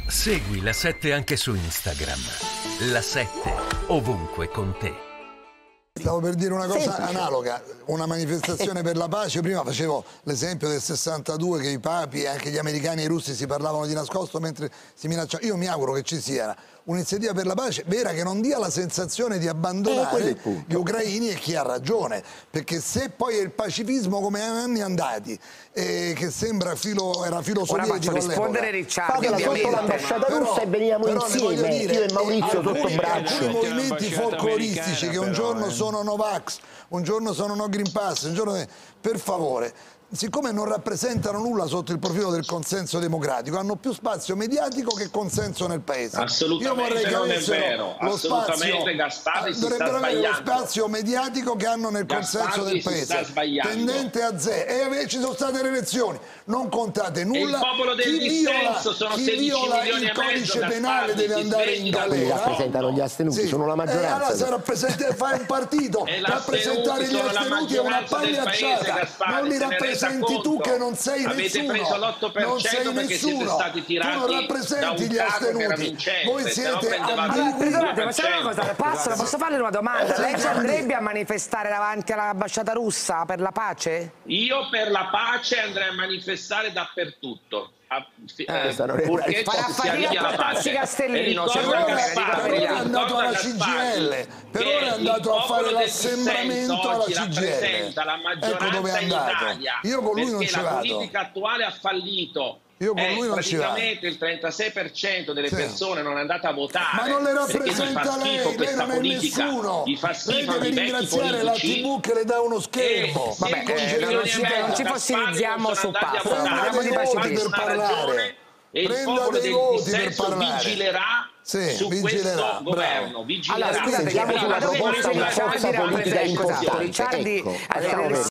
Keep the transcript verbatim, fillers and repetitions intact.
Segui La sette anche su Instagram. La sette, ovunque con te. Stavo per dire una cosa Semplice. analoga, una manifestazione per la pace. Prima facevo l'esempio del sessantadue, che i papi e anche gli americani e i russi si parlavano di nascosto mentre si minacciavano. Io mi auguro che ci sia un'iniziativa per la pace vera, che non dia la sensazione di abbandonare eh, gli ucraini e chi ha ragione, perché se poi è il pacifismo come anni andati, eh, che sembra filo, era filo Ora sovietico faccio rispondere all'epoca. Ricciardi, Fatela sotto ovviamente. l'ambasciata Però- russa e veniamo però le voglio insieme, dire, io e Maurizio eh, sotto alcuni- braccio. alcuni movimenti folcloristici che un però, giorno eh. sono no vax, un giorno sono no green pass, un giorno... per favore, siccome non rappresentano nulla sotto il profilo del consenso democratico, hanno più spazio mediatico che consenso nel paese. Assolutamente Io vorrei che non è avessero vero, lo assolutamente spazio, Gasparri si sta dovrebbero avere lo sbagliando. spazio mediatico che hanno nel Gasparri consenso del si sta paese, sbagliando. tendente a zero. E ave- ci sono state le elezioni, non contate nulla. il popolo del Chi viola, dissenso sono chi sedici viola milioni il e mezzo, codice Gasparri, penale deve si andare svegli in dal Quelli galera. rappresentano gli astenuti, Sì. sono la E maggioranza. allora se rappresenta, fai un partito, E rappresentare gli sono la astenuti è una maggioranza del pagliacciata. paese, Gasparri, Non li se ne renda rappresenti tu conto. che non sei Avete nessuno. preso l'otto per Non cento sei perché siete nessuno. stati tirati tu non da rappresenti un gli carro che era astenuti. vincente, Voi se no siete prendevate ambigui. il Perdonate, ma sai una cosa? Scusate. Posso, posso farle una domanda? Eh, Lei ci sì, andrebbe a manifestare davanti all'ambasciata russa per la pace? Io per la pace andrei a manifestare dappertutto. A- fi- eh, questa non è una purché risposta. ci si Farà arrivi fatica alla a portarsi pace. Castellino, E ricordo per a ora- Gasparri, per ora è andato ricordo a alla C G Gasparri L, per che ora è andato a il fare popolo del l'assembramento dissenso alla oggi C G L. rappresenta la maggioranza Ecco dove è in andato. Italia, Io con lui non perché ci la vado. politica attuale ha fallito. Io con Eh, lui non ci vado. praticamente il trentasei per cento delle Sì. persone non è andata a votare. Ma non le perché gli rappresenta fa schifo lei, lei questa non è politica, nessuno. gli fa Lei schifo deve i vecchi ringraziare la politici. tivù che le dà uno schermo. E Vabbè, sedici eh, milioni non e ci- mezzo non ci Gasparri fossilizziamo non su sono andati a passo, votare. parliamo di Prenda dei pacifismo. voti per Una ragione, parlare. e il Prenda popolo dei del voti per dissenso parlare. vigilerà Sì, su vigilerà, questo governo. bravo. Vigilerà. Allora, scusate, Sentiamo ma sulla dove proposta dice una Ricciardi forza politica rappresenta- importante. Ricciardi Ecco, alle facciamo elezioni